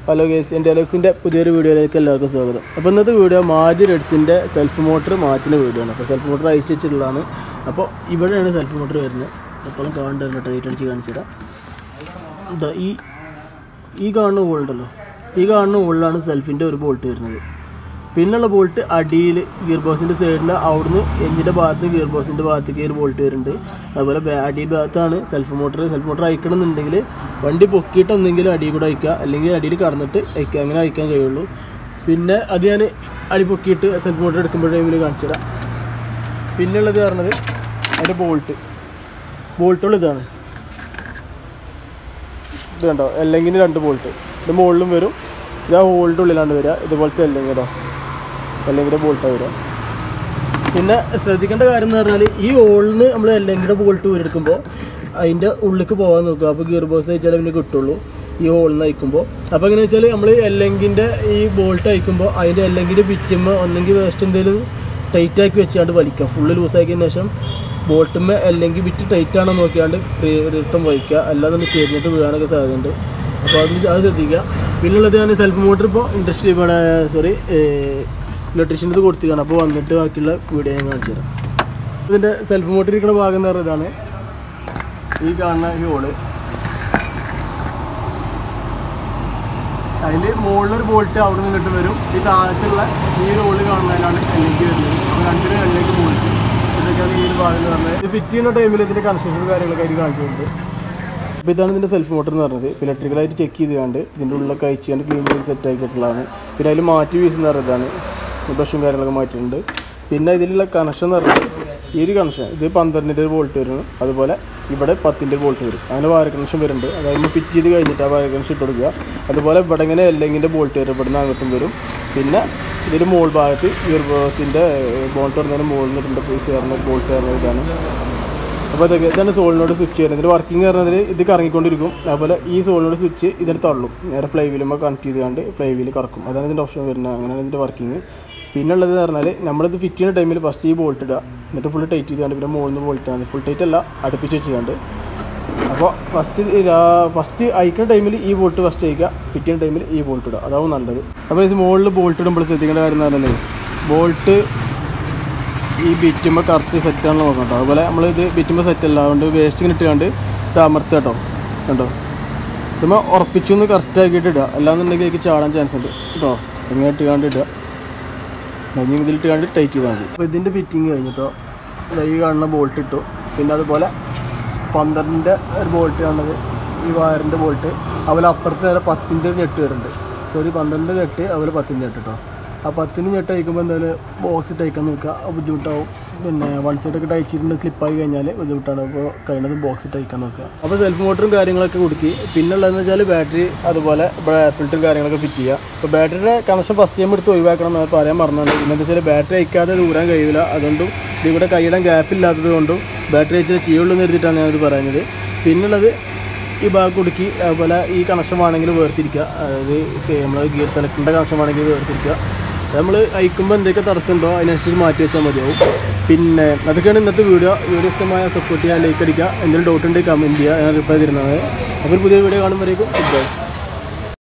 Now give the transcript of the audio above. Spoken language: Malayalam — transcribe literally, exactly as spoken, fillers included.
ഹലോ ഗൈസ്, എൻ്റെ എലക്സിൻ്റെ പുതിയൊരു വീഡിയോയിലേക്ക് എല്ലാവർക്കും സ്വാഗതം. അപ്പോൾ ഇന്നത്തെ വീഡിയോ മാരുതി റെഡ്സിൻ്റെ സെൽഫ് മോട്ടർ മാറ്റുന്ന വീഡിയോ ആണ്. അപ്പോൾ സെൽഫ് മോട്ടർ അയച്ചു വെച്ചിട്ടുള്ളതാണ്. അപ്പോൾ ഇവിടെയാണ് സെൽഫ് മോട്ടർ വരുന്നത്. എപ്പോഴും കാണേണ്ടത് ടൈറ്റ് അടിച്ച് കാണിച്ചു തരാം. എന്താ ഈ ഈ കാണുന്ന ഹോളുണ്ടല്ലോ, ഈ കാണുന്ന ഹോളിലാണ് സെൽഫിൻ്റെ ഒരു ബോൾട്ട് വരുന്നത്. പിന്നുള്ള ബോൾട്ട് അടിയിൽ ഗിയർ ബോക്സിൻ്റെ സൈഡിൽ അവിടുന്ന് എഞ്ചിൻ്റെ ഭാഗത്ത് ഗിയർ ബോക്സിൻ്റെ ഭാഗത്തേക്ക് ഒരു ബോൾട്ട് വരുന്നുണ്ട്. അതുപോലെ അടി ഭാഗത്താണ് സെൽഫ് മോട്ടർ. സെൽഫ് മോട്ടർ അയക്കണമെന്നുണ്ടെങ്കിൽ വണ്ടി പൊക്കിയിട്ട് എന്തെങ്കിലും അടിയിൽ കൂടെ അയക്കുക, അല്ലെങ്കിൽ അടിയിൽ കടന്നിട്ട് അയക്കുക, അങ്ങനെ അയക്കാൻ കഴിയുള്ളൂ. പിന്നെ അത് ഞാൻ അടി പൊക്കിയിട്ട് സെൽഫ് മോട്ടർ എടുക്കുമ്പോൾ ടൈമിൽ കാണിച്ചു തരാം. പിന്നുള്ളത് പറഞ്ഞത് അതിൻ്റെ ബോൾട്ട് ബോൾട്ടുകൾ ഇതാണ്. ഇത് കണ്ടോ, അല്ലെങ്കിൽ രണ്ട് ബോൾട്ട് ഇത് മുകളിലും വരും, ഇത് ആ ഹോളിൻ്റെ ഉള്ളിലാണ് വരിക. ഇതുപോലത്തെ അല്ലെങ്കിൽ കേട്ടോ, അല്ലെങ്കിൽ ബോൾട്ടാണ് വരിക. പിന്നെ ശ്രദ്ധിക്കേണ്ട കാര്യം എന്ന് പറഞ്ഞാൽ ഈ ഹോളിന് നമ്മൾ അല്ലെങ്കിൽ ബോൾട്ട് ഊരെടുക്കുമ്പോൾ അതിൻ്റെ ഉള്ളിലേക്ക് പോകാൻ നോക്കുക. അപ്പോൾ ഗിയർ ബോക്സ് അയച്ചാൽ പിന്നെ കിട്ടുള്ളൂ ഈ ഹോളിൽ നിന്ന് അയക്കുമ്പോൾ. അപ്പോൾ എങ്ങനെ വെച്ചാൽ നമ്മൾ എല്ലെങ്കിൻ്റെ ഈ ബോൾട്ട് അയക്കുമ്പോൾ അതിൻ്റെ എല്ലെങ്കിൻ്റെ ബിറ്റുമ്പോൾ ഒന്നെങ്കിൽ വേസ്റ്റ് എന്തെങ്കിലും ടൈറ്റാക്കി വെച്ചാണ്ട് വലിക്കുക. ഫുള്ള് ലൂസാക്കിയതിന് ശേഷം ബോൾട്ടുമ്മ അല്ലെങ്കിൽ ബിറ്റ് ടൈറ്റാണോ നോക്കിയാണ്ട് റിട്ടേൺ വലിക്കുക, അല്ലാതെ ചേർന്നിട്ട് വീഴാനൊക്കെ സാധ്യതയുണ്ട്. അപ്പോൾ അത് അത് ശ്രദ്ധിക്കുക. പിന്നുള്ളത് ഞാൻ സെൽഫ് മോട്ടർ ഇപ്പോൾ ഇൻഡസ്ട്രി ഇവിടെ സോറി ഇലക്ട്രീഷ്യൻ ഇത് കൊടുത്തിരിക്കുകയാണ്. അപ്പോൾ വന്നിട്ട് ബാക്കിയുള്ള വീഡിയോ ഞാൻ കാണിച്ചു തരാം. ഇതിൻ്റെ സെൽഫ് മോട്ടർ ഇരിക്കുന്ന ഭാഗം എന്ന് പറയുന്നതാണ് ഈ കാണുന്ന ഈ ഹോള്. അതിൽ മുകളിലൊരു ബോൾട്ട് അവിടെ നിന്ന് ഇട്ട് വരും. ഈ താഴത്തുള്ള ഈ ഹോള് കാണുന്നതിലാണ് എല്ലെങ്കിൽ വരുന്നത്. അപ്പോൾ രണ്ടിനും എല്ലെങ്കിൽ ബോൾട്ട് ഇതൊക്കെയാണ് ഈ ഒരു ഭാഗം എന്ന് പറഞ്ഞത്. ഇത് ഫിറ്റ് ചെയ്യുന്ന ടൈമിൽ ഇതിൻ്റെ കൺസ്ട്രക്ഷൻ കാര്യങ്ങളൊക്കെ ആയിട്ട് കാണിച്ചിട്ടുണ്ട്. അപ്പോൾ ഇതാണ് ഇതിൻ്റെ സെൽഫ് മോട്ടർ എന്ന് പറഞ്ഞത്. ഇലക്ട്രിക്കലായിട്ട് ചെക്ക് ചെയ്തുകൊണ്ട് ഇതിൻ്റെ ഉള്ളിലൊക്കെ അയച്ചുകൊണ്ട് ക്ലീൻ ചെയ്ത് സെറ്റ് ആക്കിയിട്ടുള്ളതാണ്. പിന്നെ അതിൽ മാറ്റി വീശുന്ന പറഞ്ഞതാണ്, ബ്രഷും കാര്യങ്ങളൊക്കെ മാറ്റിയിട്ടുണ്ട്. പിന്നെ ഇതിലുള്ള കണക്ഷൻ എന്ന് പറഞ്ഞാൽ ഈ ഒരു കണക്ഷൻ ഇത് പന്ത്രണ്ടിൻ്റെ ഒരു ബോൾട്ട് വരുന്നു. അതുപോലെ ഇവിടെ പത്തിൻ്റെ ബോൾട്ട് വരും. അങ്ങനെ വയർ കണക്ഷൻ വരുന്നുണ്ട്. അതായത് ഫിറ്റ് ചെയ്ത് കഴിഞ്ഞിട്ട് ആ വയർ കണക്ഷൻ ഇട്ട് കൊടുക്കുക. അതുപോലെ ഇവിടെ ഇങ്ങനെ എല്ലെങ്കിൻ്റെ ബോൾട്ട് വരും, ഇവിടുന്ന് അങ്ങോട്ടും വരും. പിന്നെ ഇതിൻ്റെ മോൾ ഭാഗത്ത് ഗിയർ ബോക്സിൻ്റെ ബോൾട്ട് വരുന്നതിന് മുകളിൽ നിന്നിട്ടുണ്ട് പീസ് കയറുന്ന ബോൾട്ട് കയറുന്ന ഇതാണ്. അപ്പോൾ ഇതൊക്കെ ഇതാണ് സോളിനോട് സ്വിച്ച് വരുന്നത്. ഇതിൻ്റെ വർക്കിംഗ് പറഞ്ഞതിൽ ഇത് കറങ്ങിക്കൊണ്ടിരിക്കും. അതുപോലെ ഈ സോളിനോട് സ്വിച്ച് ഇതിന് തള്ളും, നേരെ ഫ്ലൈ വീലുമ്പോൾ കണക്ട് ചെയ്തുകൊണ്ട് ഫ്ലൈ വീല് കറക്കും. അതാണ് ഇതിൻ്റെ ഓപ്ഷൻ വരുന്നത്. അങ്ങനെയാണ് ഇതിൻ്റെ വർക്കിംഗ്. പിന്നെ ഉള്ളത് പറഞ്ഞാൽ നമ്മളിത് ഫിറ്റ് ചെയ്യുന്ന ടൈമിൽ ഫസ്റ്റ് ഈ ബോൾട്ട് ഇടുക, എന്നിട്ട് ഫുൾ ടൈറ്റ് ചെയ്തുകൊണ്ട് പിന്നെ മുകളിൽ നിന്ന് ബോൾട്ട് ആണ്. ഫുൾ ടൈറ്റ് അല്ല, അടുപ്പിച്ച് വെച്ചുകൊണ്ട്. അപ്പോൾ ഫസ്റ്റ് ഫസ്റ്റ് അയക്കുന്ന ടൈമിൽ ഈ ബോൾട്ട് ഫസ്റ്റ് അയക്കുക, ഫിറ്റ് ചെയ്യുന്ന ടൈമിൽ ഈ ബോൾട്ട് ഇടുക, അതാവും നല്ലത്. അപ്പോൾ ഇത് മുകളിൽ ബോൾട്ട് ഇടുമ്പോൾ ശ്രദ്ധിക്കേണ്ട കാര്യം എന്ന് പറഞ്ഞാൽ ബോൾട്ട് ഈ ബിറ്റുമ്പോൾ കറക്റ്റ് സെറ്റാണെന്ന് നോക്കാം കേട്ടോ. അതുപോലെ നമ്മളിത് ബിറ്റുമ്പോൾ സെറ്റ് അല്ല, അതുകൊണ്ട് വേസ്റ്റ് ഇങ്ങനെ ഇട്ടുകൊണ്ട് ഇത് അമർത്തുക കേട്ടോ. കണ്ടോ, ഇതുമ്പോൾ ഉറപ്പിച്ചൊന്ന് കറക്റ്റ് ആക്കിയിട്ട് ഇടുക, അല്ലാന്നുണ്ടെങ്കിൽ എനിക്ക് ചാടാൻ ചാൻസ് ഉണ്ട് കേട്ടോ. ഇങ്ങനെ ഇട്ടുകൊണ്ട് ഇടുക, ഇനി ഇതിലിട്ട് കണ്ട് ടൈറ്റ് ചെയ്താൽ മതി. അപ്പോൾ ഇതിൻ്റെ ഫിറ്റിങ് കഴിഞ്ഞിട്ടോ ഈ കാണുന്ന ബോൾട്ട് ഇട്ടു. പിന്നെ അതുപോലെ പന്ത്രണ്ടിൻ്റെ ഒരു ബോൾട്ട് കാണുന്നത് ഈ വയറിൻ്റെ ബോൾട്ട്. അതുപോലെ അപ്പുറത്ത് നേരെ പത്തിൻ്റെ ഞെട്ട് വരുന്നുണ്ട്. സോറി പന്ത്രണ്ടിൻ്റെ ഞെട്ട്, അതുപോലെ പത്തിൻ്റെ ഞെട്ട് കേട്ടോ. ആ പത്തിന് ഞെട്ട് അയക്കുമ്പോൾ എന്തായാലും ബോക്സ് ടൈക്കാൻ നോക്കുക, ബുദ്ധിമുട്ടാവും. പിന്നെ വൺ സൈഡൊക്കെ ടൈച്ചിട്ടുണ്ട്, സ്ലിപ്പായി കഴിഞ്ഞാൽ ബുദ്ധിമുട്ടാണ്. അപ്പോൾ കഴിയുന്നത് ബോക്സ് ടൈക്കാൻ നോക്കുക. അപ്പോൾ സെൽഫ് മോട്ടറും കാര്യങ്ങളൊക്കെ കൊടുക്കി. പിന്നെ ഉള്ളതെന്ന് വെച്ചാൽ ബാറ്ററി, അതുപോലെ എയർ ഫിൽറ്ററും കാര്യങ്ങളൊക്കെ ഫിറ്റ് ചെയ്യുക. അപ്പോൾ ബാറ്ററിയുടെ കണക്ഷൻ ഫസ്റ്റ് ടൈം എടുത്ത് ഒഴിവാക്കണം എന്ന് പറയാൻ പറഞ്ഞത്. പിന്നെന്താ വെച്ചാൽ ബാറ്ററി അയക്കാതെ ദൂരാൻ കഴിയില്ല. അതുകൊണ്ടും ഇവിടെ കൈയിടാൻ ഗ്യാപ്പില്ലാത്തത് കൊണ്ടും ബാറ്ററി അയച്ചാൽ ചെയ്യുള്ളൂ എന്ന് എഴുതിയിട്ടാണ് ഞാനത് പറയുന്നത്. പിന്നുള്ളത് ഈ ഭാഗം കൊടുക്കി, അതുപോലെ ഈ കണക്ഷൻ വേണമെങ്കിൽ വേർതിരിക്കുക. അതായത് നമ്മൾ ഗിയർ സെലക്ടറിൻ്റെ കണക്ഷൻ വേണമെങ്കിൽ വേർതിരിക്കുക. നമ്മൾ അയക്കുമ്പോൾ എന്തൊക്കെ തടസ്സമുണ്ടോ അതിനനുസരിച്ച് മാറ്റി വെച്ചാൽ മതിയാവും. പിന്നെ അതൊക്കെയാണ് ഇന്നത്തെ വീഡിയോ. വീഡിയോ ഇഷ്ടമായ സപ്പോർട്ട് ചെയ്യുക, ലൈക്ക് അടിക്കുക. എന്തെങ്കിലും ഡൗട്ട് ഉണ്ടെങ്കിൽ കമൻറ്റ് ചെയ്യുക, ഞാൻ റിപ്ലൈ തരുന്നത്. അപ്പോൾ പുതിയ വീഡിയോ കാണുമ്പോഴേക്കും ഗുഡ് ബൈ.